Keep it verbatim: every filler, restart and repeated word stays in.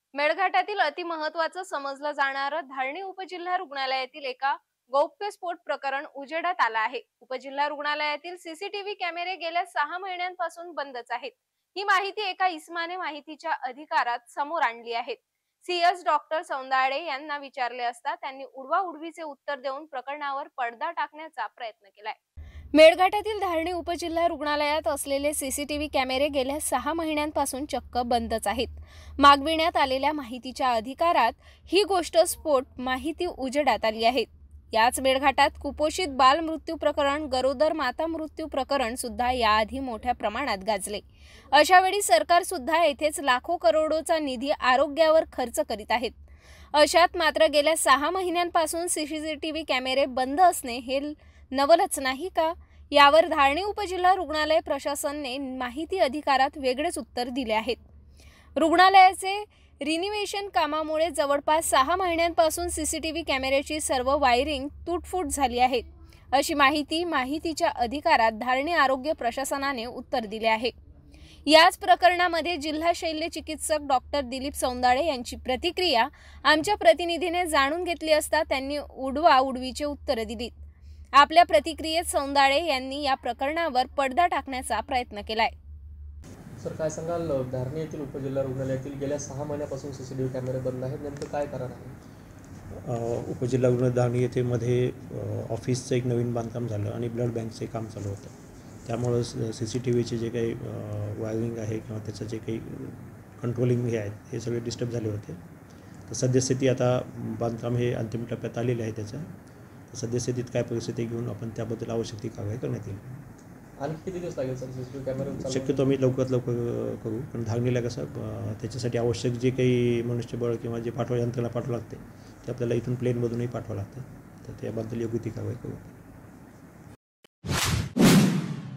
मेळघाटातील अतिमहत्त्वाचं समजलं जाणारं धारणी उपजिल्हा रुग्णालयातील एका गौप्यस्फोट प्रकरण उजेडात आलं आहे. उपजिल्हा रुग्णालयातील सीसीटीव्ही कॅमेरे गेल्या सहा महिन्यांपासून बंदच आहेत. ही माहिती एका इस्माने माहितीच्या अधिकारात समोर आणली आहे. सीएस डॉक्टर सौंदाळे यांना विचारले असता त्यांनी उडवाउडवीचे उत्तर देऊन प्रकरणावर पडदा टाकण्याचा प्रयत्न केलाय. मेळघाटातील धारणी उपजिल्हा रुग्णालयात असलेले सीसीटीव्ही कॅमेरे गेल्या सहा महिन्यांपासून चक्क बंदच आहेत. मागविण्यात आलेल्या माहितीच्या अधिकारात ही गोष्ट स्फोट माहिती उजेडात आली आहे. याच मेळघाटात कुपोषित बाल मृत्यू प्रकरण, गरोदर माता मृत्यू प्रकरण सुद्धा याआधी मोठ्या प्रमाणात गाजले. अशा वेळी सरकार सुद्धा येथेच लाखो करोडोचा निधी आरोग्यावर खर्च करीत आहेत. अशात मात्र गेल्या सहा महिन्यांपासून सीसीटीव्ही कॅमेरे बंद असणे हे नवलच नाही का? यावर धारणी उपजिल्हा रुग्णालय प्रशासनाने माहिती अधिकारात वेगळेच उत्तर दिले आहेत. रुग्णालयाचे रिनिव्हेशन कामामुळे जवळपास सहा महिन्यांपासून सीसीटीव्ही कॅमेऱ्याची सर्व वायरिंग तुटफूट झाली आहे, अशी माहिती माहितीच्या अधिकारात धारणी आरोग्य प्रशासनाने उत्तर दिले आहे. याच प्रकरणामध्ये जिल्हा शल्य चिकित्सक डॉक्टर दिलीप सौंदाळे यांची प्रतिक्रिया आमच्या प्रतिनिधीने जाणून घेतली असता त्यांनी उडवा उडवीचे उत्तर दिली. आपल्या प्रतिक्रियेत सौंदाळे यांनी या प्रकरणावर पडदा टाकण्याचा प्रयत्न केलाय. सर, काय सांगाल? धारणी येथील उपजिल्हा रुग्णालयातील गेल्या सहा महिन्यापासून सीसीटीव्ही कॅमेरे बंद आहेत, नेमकं काय कारण आहे? उपजिल्हा रुग्णालय धारणी येथे मध्ये ऑफिसचं एक नवीन बांधकाम झालं आणि ब्लड बँकचे काम चालू होतं. त्यामुळं सी सी टी व्हीचे जे काही वायरिंग आहे किंवा त्याचं जे काही कंट्रोलिंग हे आहेत हे सगळे डिस्टर्ब झाले होते. तर सद्यस्थिती आता बांधकाम हे अंतिम टप्प्यात आलेले आहे. त्याचं सद्यस्थितीत काय परिस्थिती घेऊन आपण त्याबद्दल आवश्यक ती कारवाई करण्यात येईल. आणखी किती दिवस लागेल सर सीसीटीव्ही कॅमेरे? शक्यतो आम्ही लवकरात लवकर करू, पण धारणीला कसं त्याच्यासाठी आवश्यक जे काही मनुष्यबळ किंवा जे पाठवा यंत्रणा पाठवावं लागते ते आपल्याला इथून प्लेनमधूनही पाठवावं लागतं. तर त्याबद्दल योग्य ती कारवाई करू.